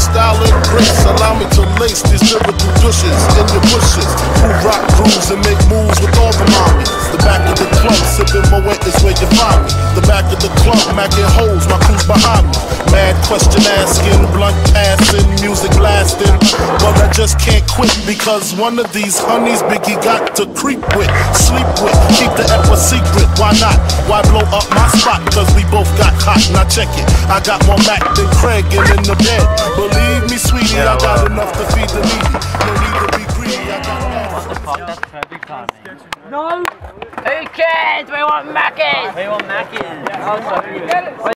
style and grace allow me to lace these lyrical douches in your bushes. Who rock grooves and make moves with all the mommies. The back of the club, sipping Moet is where you find me. The back of the club, macking holes, my crew's behind me. Mad question asking, blunt passing, music blasting. But I just can't quit because one of these honeys Biggie got to creep with, sleep with, keep the F a secret. Why not? Why blow up my spot? Cause we both got hot. Now check it. I got more Mac than Craig and in the bed. Believe me, sweetie, I got enough to feed the needy. No need to be greedy. I got enough. What the fuck? That's perfect timing. No! Who cares? We want Mackies! We want Mackies.